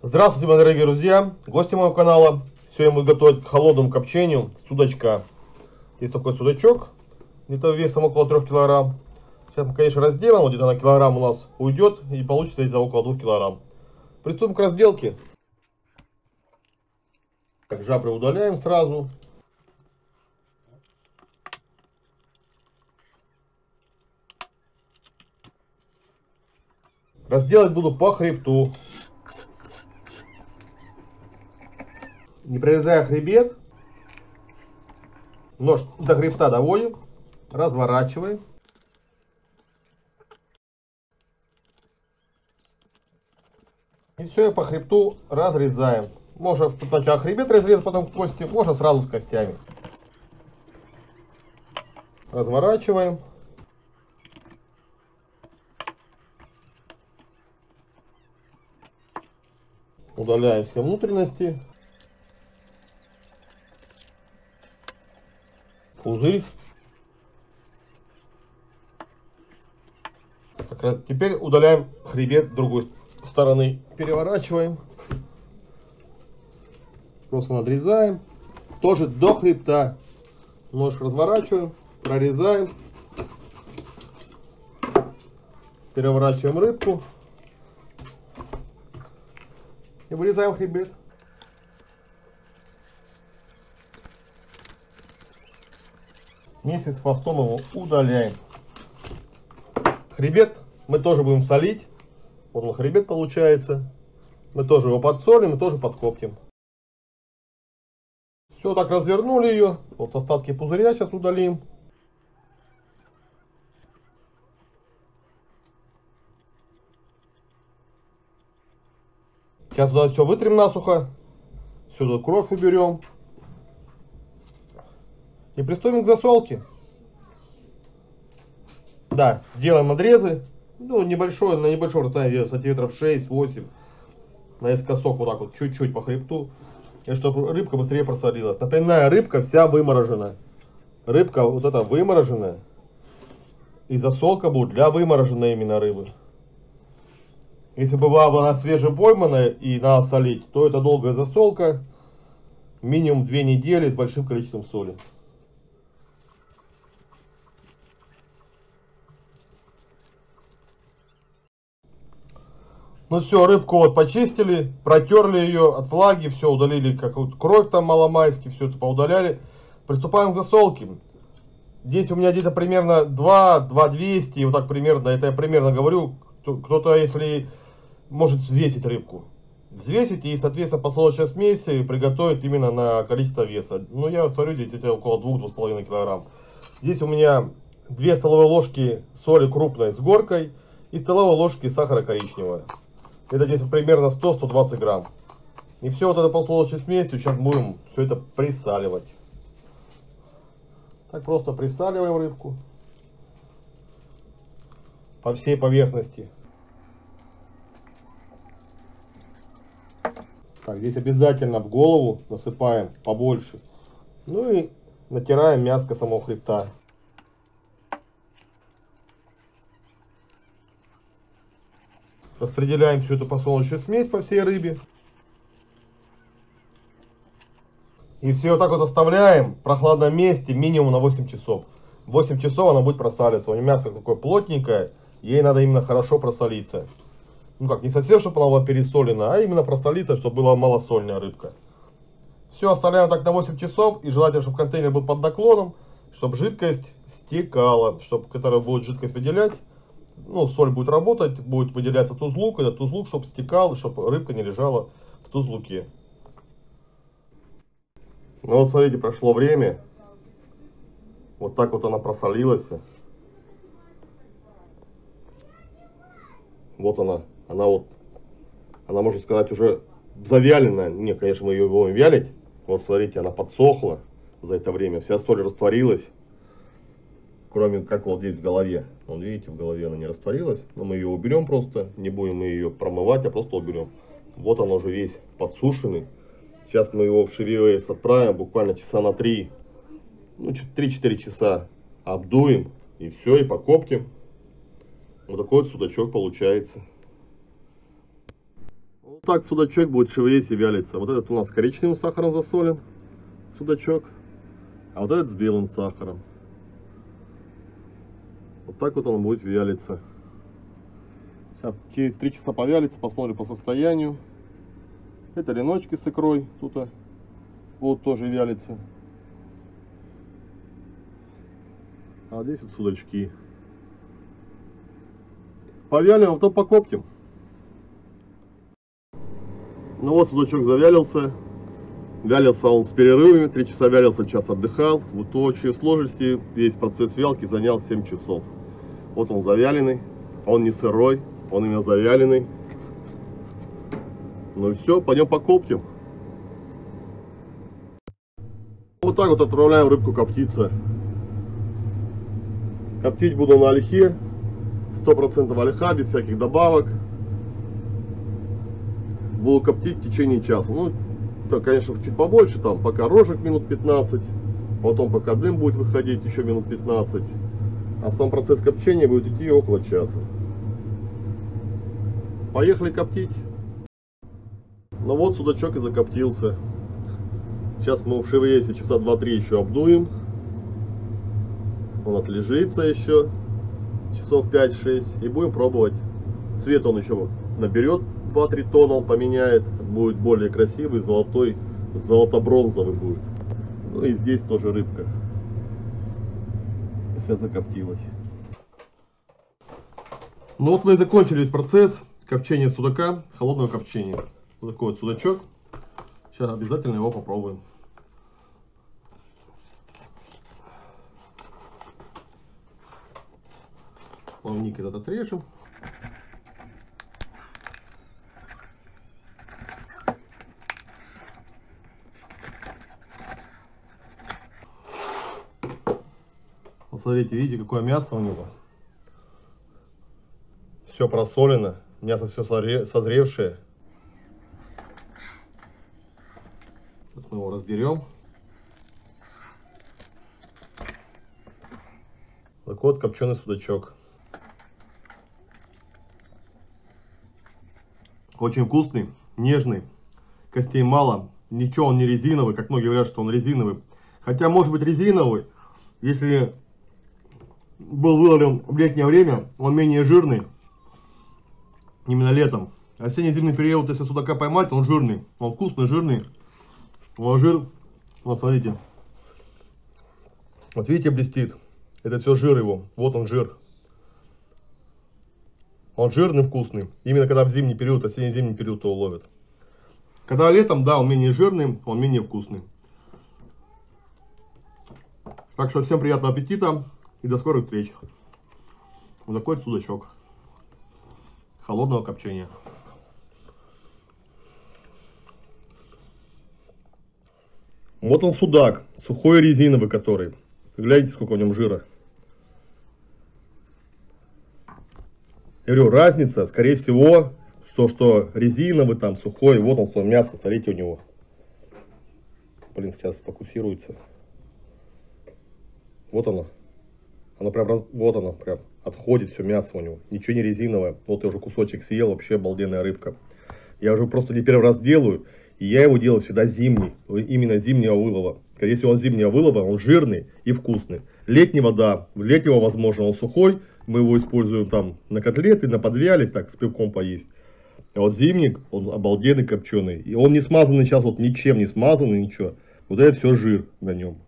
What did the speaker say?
Здравствуйте, мои дорогие друзья, гости моего канала. Сегодня мы готовим к холодному копчению судачка. Есть такой судачок, где-то весом около 3 килограмм. Сейчас мы, конечно, разделим, вот где-то на килограмм у нас уйдет, и получится где-то около 2 килограмм. Приступим к разделке. Так, жабры удаляем сразу. Разделать буду по хребту. Не прорезая хребет, нож до хребта доводим, разворачиваем. И все, по хребту разрезаем. Можно сначала хребет разрезать, потом кости, можно сразу с костями. Разворачиваем. Удаляем все внутренности. Пузырь. Теперь удаляем хребет с другой стороны. Переворачиваем. Просто надрезаем. Тоже до хребта. Нож разворачиваем. Прорезаем. Переворачиваем рыбку. И вырезаем хребет. Вместе с хвостом его удаляем. Хребет мы тоже будем солить. Вот он хребет получается. Мы тоже его подсолим и тоже подкоптим. Все, так развернули ее. Вот остатки пузыря сейчас удалим. Сейчас сюда все вытрем насухо. Сюда кровь уберем. И приступим к засолке. Да, делаем надрезы. Ну, небольшой, на небольшом расстоянии, сантиметров 6-8. Наискосок вот так вот, чуть-чуть по хребту. И чтобы рыбка быстрее просолилась. Напоминаю, рыбка вся выморожена. Рыбка вот эта вымороженная. И засолка будет для вымороженной именно рыбы. Если бы была она свежепойманная и надо солить, то это долгая засолка. Минимум 2 недели с большим количеством соли. Ну все, рыбку вот почистили, протерли ее от влаги, все удалили, как вот кровь там маломайски, все это поудаляли. Приступаем к засолке. Здесь у меня где-то примерно 2-200, вот так примерно, это я примерно говорю. Кто-то, если может взвесить рыбку. Взвесить и, соответственно, посолочной смеси приготовить именно на количество веса. Ну, я смотрю, здесь это около 2-2,5 килограмм. Здесь у меня 2 столовые ложки соли крупной с горкой и столовые ложки сахара коричневого. Это здесь примерно 100-120 грамм. И все вот это посолочной смесью сейчас будем все это присаливать. Так просто присаливаем рыбку по всей поверхности. Так, здесь обязательно в голову насыпаем побольше. Ну и натираем мяско самого хребта. Распределяем всю эту посолочную смесь по всей рыбе. И все вот так вот оставляем в прохладном месте минимум на 8 часов. 8 часов она будет просаливаться. У нее мясо такое плотненькое, ей надо именно хорошо просолиться. Ну как, не совсем, чтобы она была пересолена, а именно просолиться, чтобы была малосольная рыбка. Все оставляем так на 8 часов. И желательно, чтобы контейнер был под наклоном, чтобы жидкость стекала, чтобы которая будет жидкость выделять. Ну, соль будет работать, будет выделяться тузлук, этот тузлук, чтобы стекал, чтобы рыбка не лежала в тузлуке. Ну вот смотрите, прошло время. Вот так вот она просолилась. Вот она. Она, можно сказать, уже завяленная. Не, конечно, мы ее будем вялить. Вот смотрите, она подсохла за это время. Вся соль растворилась. Кроме как вот здесь в голове. Вот видите, в голове она не растворилась. Но мы ее уберем просто. Не будем мы ее промывать, а просто уберем. Вот он уже весь подсушенный. Сейчас мы его в шевелес отправим буквально часа на 3. Ну, 3-4 часа обдуем. И все, и покоптим. Вот такой вот судачок получается. так судачок будет в ШВС вялиться. Вот этот у нас коричневым сахаром засолен судачок, а вот этот с белым сахаром. Вот так вот он будет вялиться. Сейчас 3 часа повялится, посмотрим по состоянию. Это леночки с икрой, тут будут тоже вялиться. А здесь вот судачки. Повялим, а потом покоптим. Ну вот судачок завялился. Вялился он с перерывами, 3 часа вялился, час отдыхал. В общей сложности весь процесс вялки занял 7 часов. Вот он завяленный, он не сырой, он именно завяленный. Ну и все, пойдем покоптим. Вот так вот отправляем рыбку коптиться. Коптить буду на ольхе, 100% ольха, без всяких добавок. Буду коптить в течение часа. Ну, то, конечно, чуть побольше, там, пока рожек минут 15, потом пока дым будет выходить еще минут 15. А сам процесс копчения будет идти около часа. Поехали коптить. Ну вот судачок и закоптился. Сейчас мы в ШВС часа 2-3 еще обдуем. Он отлежится еще часов 5-6 и будем пробовать. Цвет он еще наберет 2-3 тона, он поменяет, будет более красивый, золотой, золото-бронзовый будет. Ну и здесь тоже рыбка вся закоптилась. Ну вот мы и закончили весь процесс копчения судака, холодного копчения. Вот такой вот судачок. Сейчас обязательно его попробуем. Плавник этот отрежем. Посмотрите, видите, какое мясо у него. Все просолено, мясо все созревшее. Сейчас мы его разберем. Такой вот копченый судачок. Очень вкусный, нежный, костей мало, ничего он не резиновый, как многие говорят, что он резиновый. Хотя может быть резиновый, если был выловлен в летнее время, он менее жирный, именно летом. Осенне-зимний период, если судака поймать, он жирный, он вкусный, жирный. Вот жир, вот смотрите, вот видите, блестит, это все жир его, вот он жир. Он жирный, вкусный. Именно когда в зимний период, осенне-зимний период его ловят. Когда летом, да, он менее жирный, он менее вкусный. Так что всем приятного аппетита и до скорых встреч. Вот такой вот судачок холодного копчения. Вот он судак, сухой резиновый который. Гляньте, сколько в нем жира. Я говорю, разница, скорее всего, что резиновый, там, сухой. Вот он, свое мясо, смотрите у него. Блин, сейчас фокусируется. Вот оно. Оно прям, вот оно, прям отходит все мясо у него. Ничего не резиновое. Вот я уже кусочек съел, вообще обалденная рыбка. Я уже просто не первый раз делаю. И я его делаю всегда зимний, именно зимнего вылова. Если он зимнего вылова, он жирный и вкусный. Летнего, да, летнего, возможно, он сухой. Мы его используем там на котлеты, на подвяле, так, с пивком поесть. А вот зимник, он обалденный копченый. И он не смазанный сейчас, вот ничем не смазанный, ничего. Вот это все жир на нем.